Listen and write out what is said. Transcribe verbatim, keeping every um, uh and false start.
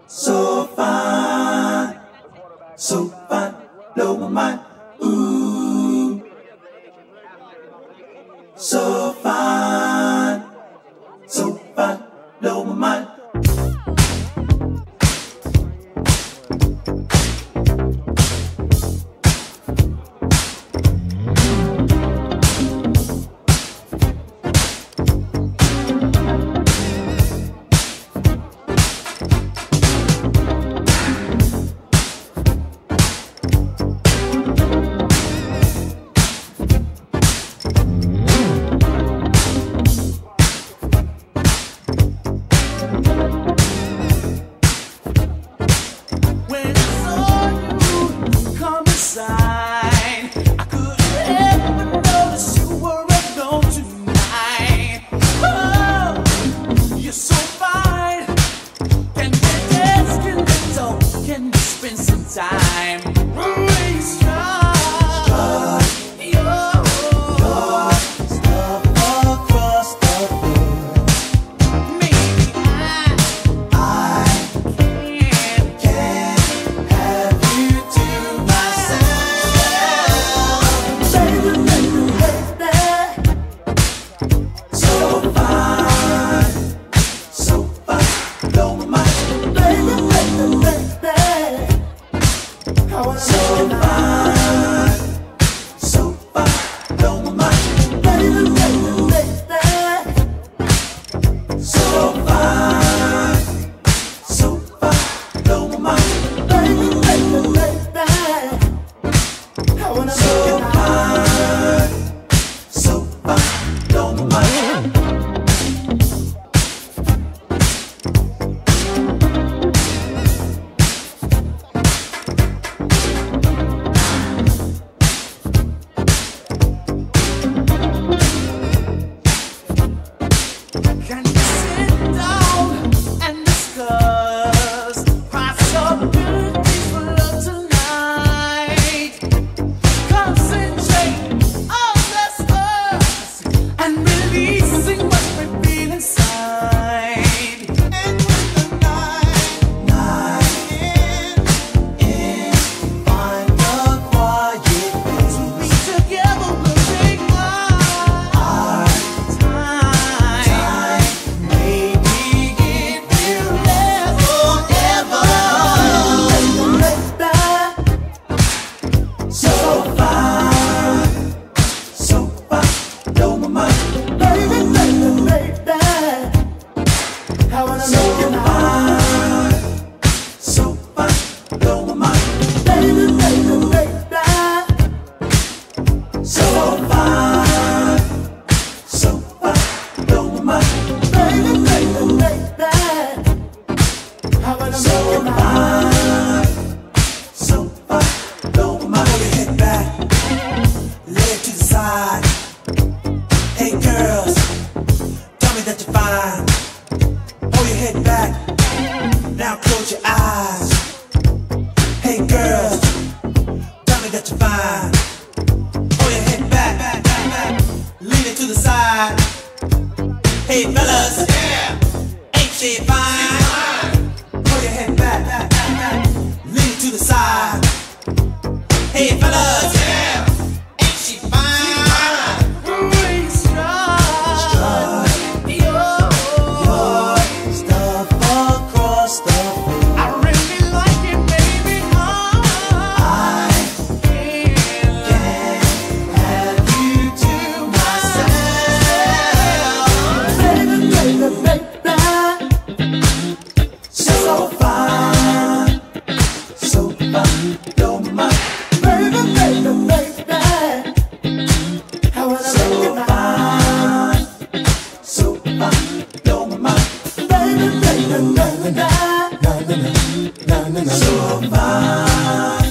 So fine, so fine, blow my mind. Ooh, so fine, so fine, blow my mind. Time. So fine, so fine, blow my mind. Baby, baby, baby. So fine, so fine, blow my mind. Baby, baby, baby. So fine, so fine, blow my mind. Can you sit down and discuss possibilities for love tonight? Concentrate on this us and releasing what we feel inside. And when the night, Night ends, in, find a quiet place. to be together will take our Our time. time, maybe it will last forever. So fine, so fine, blow my mind. Baby, baby, baby, I wanna So make you mine. fine, so fine, blow my mind. Baby, baby, baby, So fine, so fine, blow my mind. baby, baby, baby, I wanna make So you mine. fine, so fine, blow my mind. Pull your head back, lay it to the side. Hey girls, tell me that you're fine. Pull your head back, now close your eyes. Hey girls, tell me that you're fine. Pull your head back, back, back, back. Lean it to the side. Hey fellas, yeah, ain't she fine? Pull your head back, back, back, back. Lean it to the side. Hey fellas, yeah, ain't she fine? Your stuff across the floor. I really like it, baby. I can't have you to myself. Baby, baby, baby, So fine, so fine, blow my mind. baby, baby, baby, I wanna make you So mine. fine, so fine, blow my mind. Baby, baby, baby, So fine.